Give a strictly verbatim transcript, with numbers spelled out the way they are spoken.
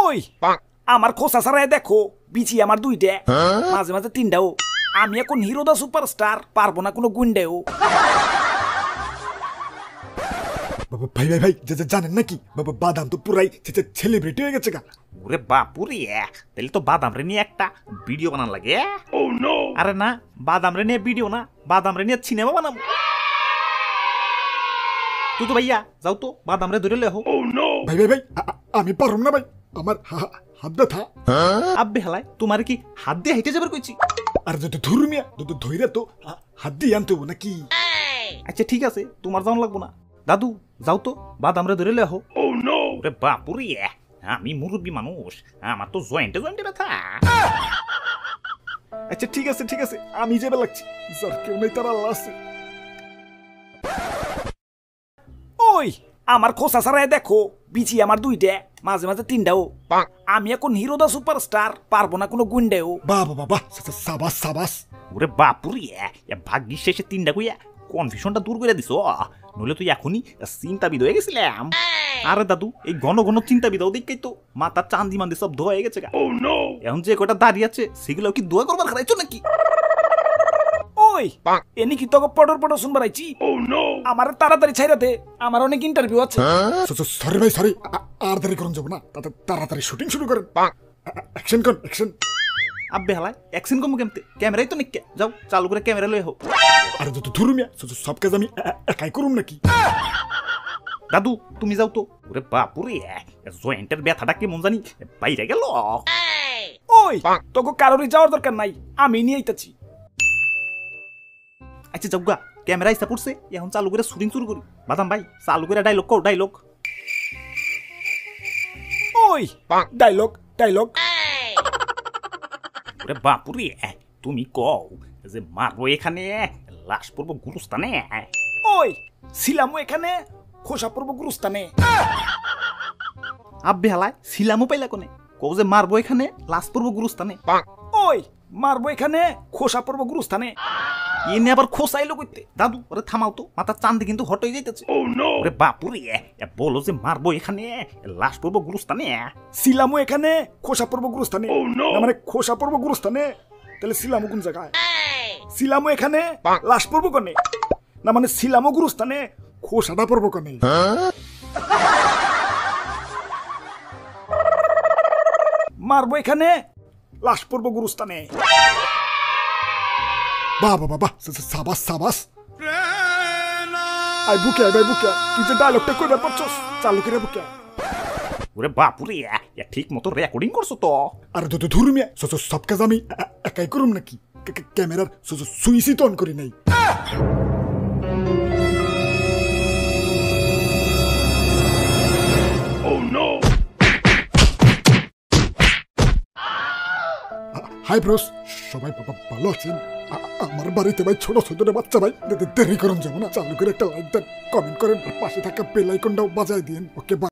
ওই আমার খোসা ছাড়াই দেখো বিচি আমার দুইটা মাঝে মাঝে তিনটাও আমি এখন হিরো দা সুপারস্টার পারবো না কোনো গুন্ডেও বাবা ভাই ভাই ভাই জানেন নাকি বাবা বাদাম তো পুরাই সেলিব্রিটি হয়ে গেছে গা ওরে বাপুরে তাহলে তো বাদাম রে নিয়ে একটা ভিডিও বানান লাগে আরে না বাদাম রে নিয়ে ভিডিও না বাদাম রে নিয়ে সিনেমা বানাবো তুই তো ভাইয়া যাও তো বাদাম রে ধরে লেহো ভাই ভাই ভাই আমি পারুম না ভাই আমার হাত ব্যথা আব্বে হালাই তোমার কি হাত দিয়ে হেঁটে যাবার কইছি আর যদি ধর্মিয়া যদি ধইরা তো হাত দিয়ে আনতে হবো নাকি আচ্ছা ঠিক আছে তোমার যাওয়ান লাগবো না দাদু যাও তো বাদাম রে ধরে লেহো ওরে বাপুরে আমি মুরব্বী মানুষ আমার তো জয়েন্টে জয়েন্টে ব্যথা আচ্ছা ঠিক আছে ঠিক আছে আমি যাবে লাগছি যার কেউ নেই তার আল্লাহ আছে ওই আমার খোসা ছাড়াই দেখো বিচি আমার দুইটা মাঝে মাঝে তিনটাও আমি এখন হিরো দা সুপারস্টার পারবো না কোনো গুন্ডেও বাবা বাবা সাবাস সাবাস ওরে বাপুরে ভাগ্যিস শেষে তিনটা কইয়া কনফিউশনটা দূর করে দিছো নইলে তুই এখনই চিন্তাবিদ হয়ে গেছিলাম আরে দাদু এই ঘন ঘন চিন্তাবিদ দেখেই তো মাথার চান্দি মান্দি সব ধোয়া হয়ে গেছে এখন যে কটা দাঁড়িয়ে আছে সেগুলো কি দোয়া করবার খাইছো নাকি ওই এনি কি তোকে পটর পটর শুনবার আইছি আমার তাড়াতাড়ি ছাইরা দে আমার অনেক ইন্টারভিউ আছে সরি ভাই সরি আর দেরি করুন যাবো না তাড়াতাড়ি শুটিং শুরু করেন অ্যাকশন কোন অ্যাকশন আব্বে হালাই অ্যাকশন কম কেমতে ক্যামেরাই তো নিকে যাও চালু করে ক্যামেরা লই হো আরে তো ধরুমিয়া সব কাজ আমি একাই করুম নাকি দাদু তুমি যাও তো ওরে বাপুরে জয়েন্টের ব্যথাটা কেমন জানি বাইরে গেল ওই তোকে কারোরই যাওয়ার দরকার নাই আমি নিয়ে আইতাছি আচ্ছা যাও গা ক্যামেরা ইসা পড়ছে এখন চালু করে শুটিং শুরু করি বাদাম ভাই চালু করে ডায়লগ কও ডায়লগ ওই ডায়লগ ডায়লগ ওরে বাপুরে তুমি কও যে মারবো এখানে লাশ পড়বো গুরুস্থানে ওই ছিলামও এখানে খোসা পড়বো গুরুস্থানে আব্বে হালায় ছিলামও পাইলা কোনে কও যে মারবো এখানে লাশ পড়বো গুরুস্থানে ওই মারবো এখানে খোসা পড়বো গুরুস্থানে এনে আবার খোসাইলো কইতে দাদু ওরে থামাও তো মাথার চাঁদে কিন্তু হট হয়ে যাইতেছে ওরে বাপুরে বলো যে মারবো এখানে লাশ পড়বো গুরুস্থানে ছিলামও এখানে খোসা পড়বো গুরুস্থানে মানে খোসা পড়বো গুরুস্থানে তাহলে ছিলামও কোন জায়গায় ছিলামও এখানে লাশ পড়বো কোনে না মানে ছিলামও গুরুস্থানে খোসাটা পড়বো কোনে মারবো এখানে লাশ পড়বো গুরুস্থানে বাবা বাবা সাবাস সাবাস আই বুকে আই বুকে তুই যে ডায়লগটা কইবার পারছস চালু করে বুকে ওরে বাপুরে ঠিক মতো রেকর্ডিং করছো তো আরে তো ধরুমিয়া সব কাজ আমি একাই করুম নাকি ক্যামেরার সুইচই তো অন করি নাই হাই ব্রোস সবাই ভালো আছেন আমার বাড়িতে ভাই ছোট ছোট বাচ্চা ভাই দেরি করুন যাবো না চালু করে একটা লাইক দেন কমেন্ট করেন পাশে থাকা বেল আইকনটাও বাজায় দিন ওকে।